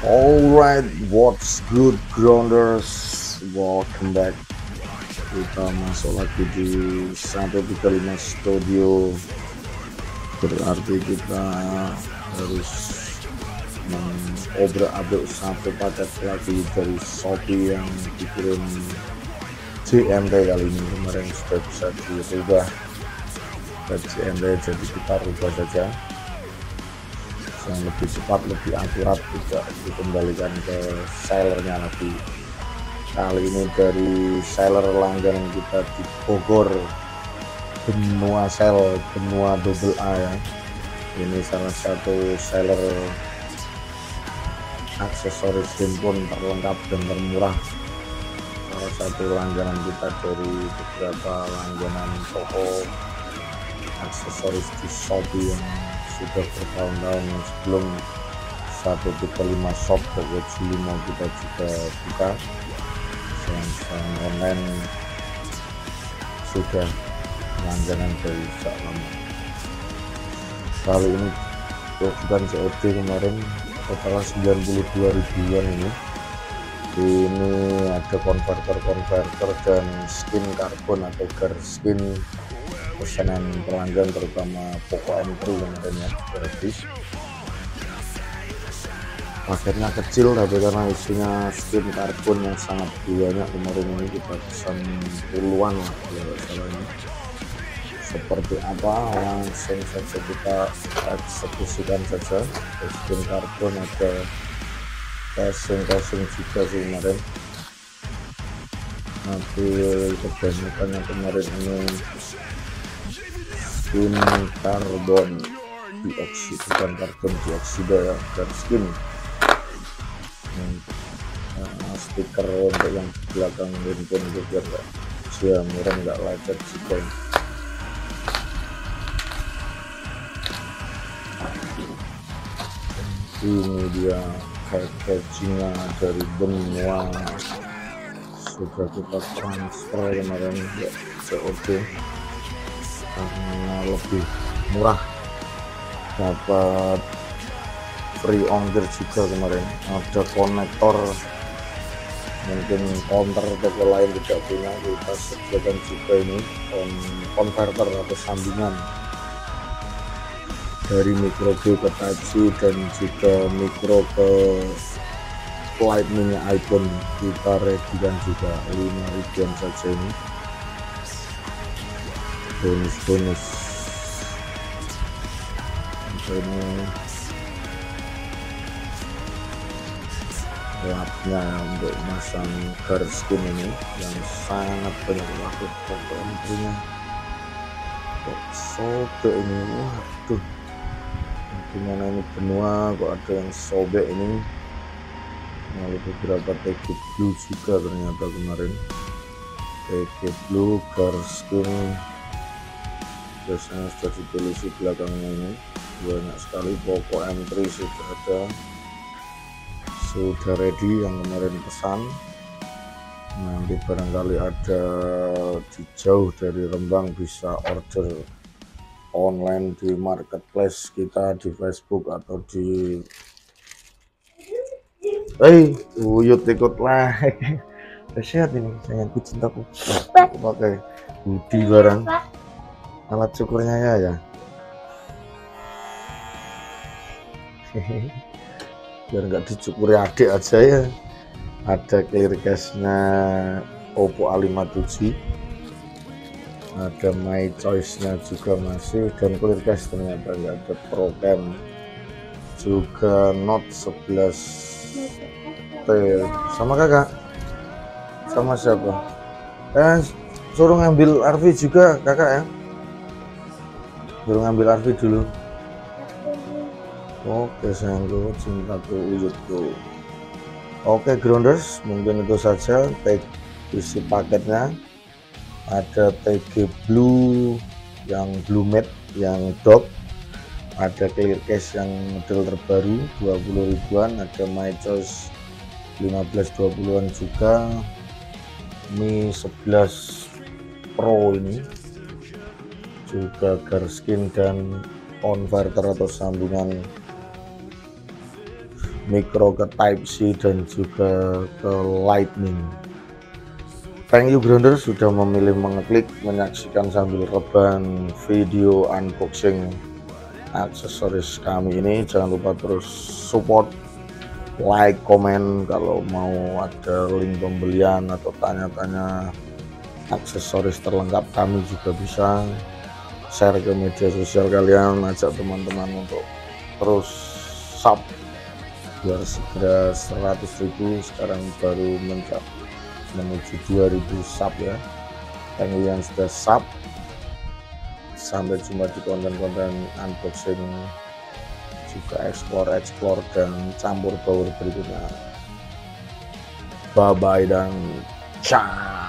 Alright, what's good grounders? Welcome back. Kita masuk lagi di 135 Studio. Berarti kita harus mengobrak-abrik satu paket lagi dari Shopee yang dikirim JMT kali ini. Kemarin sudah bisa dirubah ke JMT, jadi kita rubah saja yang lebih cepat, lebih akurat, juga dikembalikan ke sellernya lagi. Kali ini dari seller langganan kita di Bogor, Benua Sel, Benua double A ya. Ini salah satu seller aksesoris handphone terlengkap dan termurah, salah satu langganan kita dari beberapa langganan toko aksesoris di Shopee yang sudah bertahun-tahun. Sebelum 135 shop toko Cilimo kita juga buka, yang online sudah langganan dari sejak lama. Kali ini bukan COD, kemarin total 92 ribuan ini ada konverter dan skin karbon atau gar skin pesanan pelanggan, terutama Poco M3 kemarin ya, gratis. Paketnya kecil tapi karena isinya skin karbon yang sangat banyak, kemarin ini kita pesan puluhan lah kalau salah ini. Seperti apa, langsung saja kita eksekusikan saja. Skin karbon ada casing juga sih kemarin, nanti kebanyakan yang kemarin ini skin karbon dioksida, bukan karbon dioksida ya, dan skin stiker untuk yang di belakang handphone itu biar nggak jamur, nggak lecet juga. Ini dia packagingnya dari Benua, sudah kita transfer kemarin ya, COD karena lebih murah, dapat free ongkir juga kemarin. Ada konektor, mungkin counter toko lain tidak punya, kita sediakan juga ini konverter atau sambungan dari micro B ke Type C dan juga micro ke Lightning iPhone. Kita readykan juga 5 ribuan saja ini bonus. Ini lapnya untuk masang gar skin ini yang sangat banyak waktu toko entry-nya. Kok sobek ini, waduh, gimana ini Benua kok ada yang sobek ini. Lalu beberapa TG blue juga ternyata kemarin, TG blue gar skin biasanya sudah ditulis di belakangnya ini banyak sekali. Poco M3 sudah ada, sudah ready yang kemarin pesan. Nanti barangkali ada di jauh dari Rembang bisa order online di marketplace kita di Facebook atau di Uyut ikut lah. Sehat ini sayangku, cintaku. Aku pakai hoodie barang, alat syukurnya ya biar nggak dicukuri adik aja ya. Ada clear case-nya Oppo A57, ada My Choice-nya juga masih, dan clear case ternyata nggak ada Pro Cam juga. Note 11T sama kakak, sama siapa? Suruh ngambil RV juga kakak ya, suruh ngambil RV dulu. Oke sayangku, cintaku, wujudku. Oke grounders, mungkin itu saja isi paketnya. Ada TG blue yang blue matte yang dop, ada clear case yang model terbaru 20 ribuan, ada My Choice 15-20an juga, Mi 11 Pro ini juga gar skin dan konverter atau sambungan micro ke Type C dan juga ke Lightning. Thank you Grounder sudah memilih mengeklik menyaksikan sambil rebahan video unboxing aksesoris kami ini. Jangan lupa terus support, like, komen. Kalau mau ada link pembelian atau tanya-tanya aksesoris terlengkap kami juga bisa share ke media sosial kalian, ajak teman-teman untuk terus sub biar segera 100.000. Sekarang baru menuju 2000 sub ya. Thank you yang sudah sub. Sampai jumpa di konten-konten unboxing juga explore dan campur baur berikutnya. Bye bye dan ciao.